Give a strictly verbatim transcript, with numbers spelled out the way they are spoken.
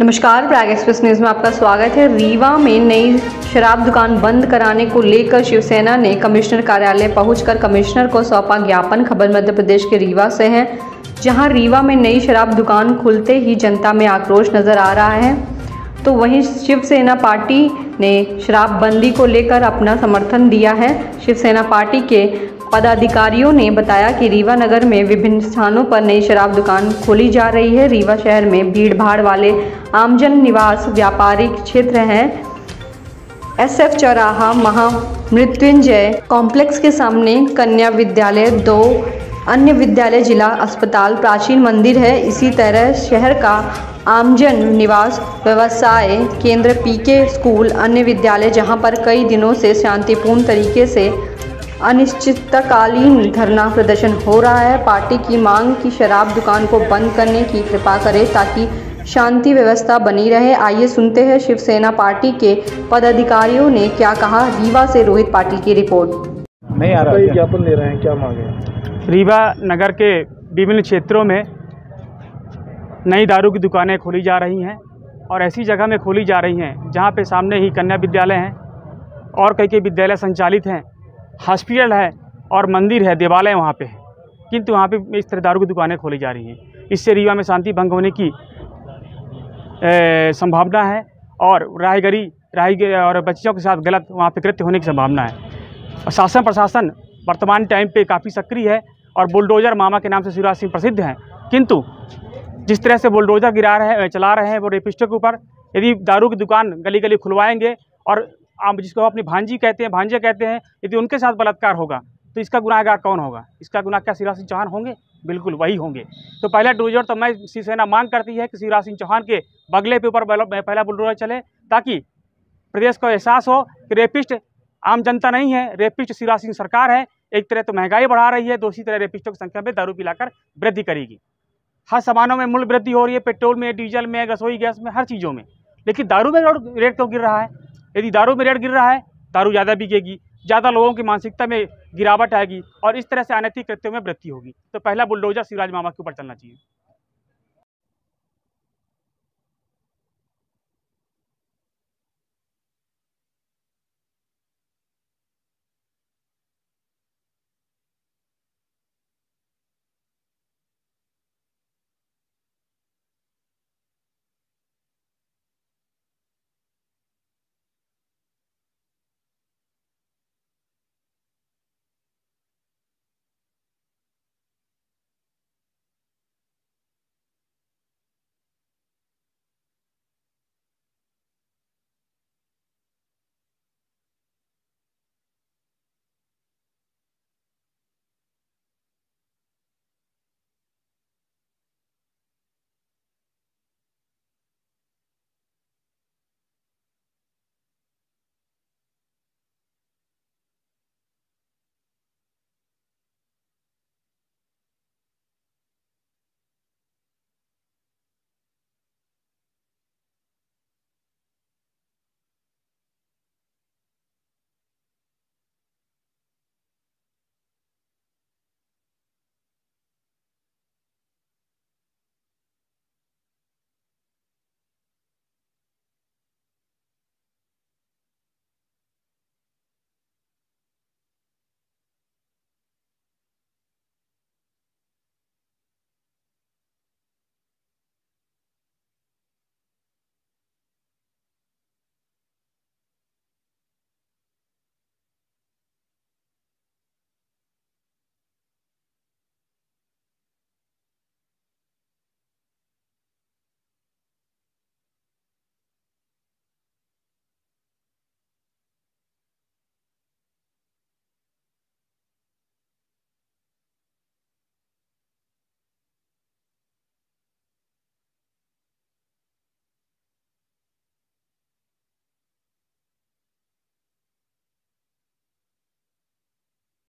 नमस्कार, Prayag express news में आपका स्वागत है। रीवा में नई शराब दुकान बंद कराने को लेकर शिवसेना ने कमिश्नर कार्यालय पहुंचकर कमिश्नर को सौंपा ज्ञापन। खबर मध्य प्रदेश के रीवा से है, जहां रीवा में नई शराब दुकान खुलते ही जनता में आक्रोश नजर आ रहा है, तो वहीं शिवसेना पार्टी ने शराबबंदी को लेकर अपना समर्थन दिया है। शिवसेना पार्टी के पदाधिकारियों ने बताया कि रीवा नगर में विभिन्न स्थानों पर नई शराब दुकान खोली जा रही है। रीवा शहर में भीड़ भाड़ वाले आमजन निवास व्यापारिक क्षेत्र हैं। एसएफ चौराहा, महामृत्युंजय कॉम्प्लेक्स के सामने कन्या विद्यालय, दो अन्य विद्यालय, जिला अस्पताल, प्राचीन मंदिर है। इसी तरह शहर का आमजन निवास, व्यवसाय केंद्र, पीके स्कूल, अन्य विद्यालय, जहां पर कई दिनों से शांतिपूर्ण तरीके से अनिश्चितकालीन धरना प्रदर्शन हो रहा है। पार्टी की मांग की शराब दुकान को बंद करने की कृपा करें ताकि शांति व्यवस्था बनी रहे। आइए सुनते हैं शिवसेना पार्टी के पदाधिकारियों ने क्या कहा। रीवा से रोहित पाटिल की रिपोर्ट। नहीं आ रहा है, ज्ञापन दे रहे हैं, क्या मांगे? रीवा नगर के विभिन्न क्षेत्रों में नई दारू की दुकानें खोली जा रही हैं और ऐसी जगह में खोली जा रही हैं जहां पे सामने ही कन्या विद्यालय हैं और कई कई विद्यालय संचालित हैं, हॉस्पिटल है और मंदिर है, देवालय वहाँ पे है, किंतु वहाँ पे इस तरह दारू की दुकानें खोली जा रही हैं। इससे रीवा में शांति भंग होने की संभावना है और राहगीरी राहगीर और बच्चियों के साथ गलत वहाँ पे कृत्य होने की संभावना है। और शासन प्रशासन वर्तमान टाइम पे काफ़ी सक्रिय है और बुलडोज़र मामा के नाम से शिवराज सिंह प्रसिद्ध हैं, किंतु जिस तरह से बुलडोज़र गिरा रहे हैं चला रहे हैं वो रेपिस्टों के ऊपर, यदि दारू की दुकान गली गली खुलवाएंगे और आप जिसको अपनी भांजी कहते हैं, भांजे कहते हैं, यदि उनके साथ बलात्कार होगा तो इसका गुनाहगार कौन होगा? इसका गुनाह क्या शिवराज सिंह चौहान होंगे? बिल्कुल वही होंगे। तो पहला बुलडोजर तो मैं शिवसेना मांग करती है कि शिवराज सिंह चौहान के बगले पे ऊपर पहला बुलडोजर चले, ताकि प्रदेश को एहसास हो कि रेपिस्ट आम जनता नहीं है, रेपिस्ट शिवराज सिंह सरकार है। एक तरह तो महंगाई बढ़ा रही है, दूसरी तरह रेपिस्टों की संख्या में दारू पिलाकर वृद्धि करेगी। हर सामानों में मूल्य वृद्धि हो रही है, पेट्रोल में, डीजल में, रसोई गैस में, हर चीज़ों में, लेकिन दारू में रेट क्यों गिर रहा है? यदि दारू में रेट गिर रहा है, दारू ज़्यादा बिकेगी, ज़्यादा लोगों की मानसिकता में गिरावट आएगी और इस तरह से अनैतिक कृत्यों में वृद्धि होगी। तो पहला बुलडोजर शिवराज मामा के ऊपर चलना चाहिए।